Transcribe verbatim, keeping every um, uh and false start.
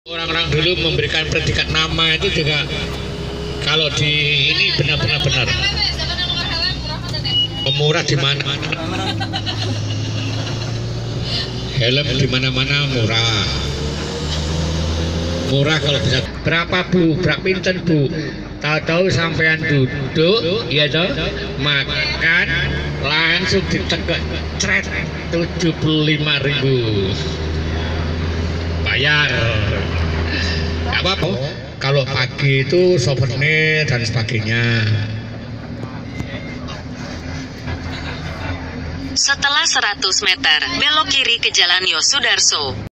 Orang-orang dulu memberikan predikat nama itu juga kalau di ini benar-benar benar. Murah di mana? Helm di mana-mana murah. Murah kalau bisa. Berapa Bu? Berapa pinten Bu? Tahu-tahu sampean duduk, ya toh, makan, langsung ditekuk, cret, tujuh puluh lima ribu. Bayar. Gak apa-apa. Kalau pagi itu souvenir dan sebagainya. Setelah seratus meter, belok kiri ke Jalan Yosudarso.